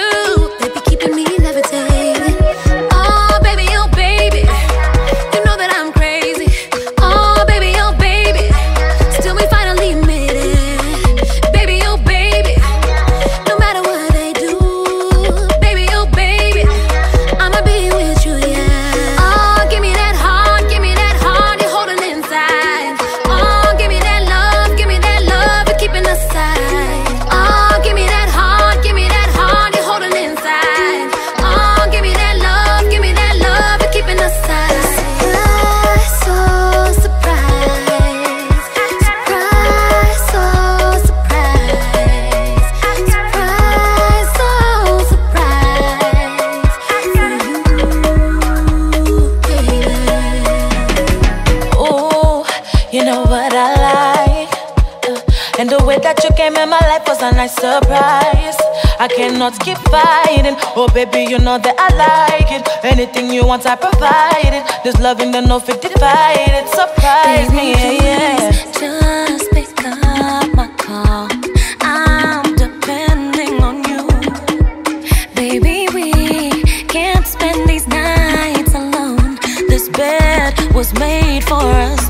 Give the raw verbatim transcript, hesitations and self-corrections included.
you, they be keeping me levitating. Oh baby, oh baby, you know that I'm crazy. Oh baby, oh baby, still we finally made it. Baby, oh baby, no matter what they do. Baby, oh baby, I'ma be with you, yeah. Oh, give me that heart, give me that heart you're holding inside. Oh, give me that love, give me that love you're keeping aside. Oh, give me that heart, give me that heart you're holding inside. Oh, give me that love, give me that love you're keeping aside. Surprise, so surprise. Surprise, so surprise. Surprise, so surprise. For you, baby. Ooh, you know what I like. Uh, and the way that you came in my life was a nice surprise. I cannot keep fighting. Oh baby, you know that I like it. Anything you want, I provide it. This loving the no fit divided. Surprise me, yeah, yeah. Just pick up my call. I'm depending on you. Baby, we can't spend these nights alone. This bed was made for us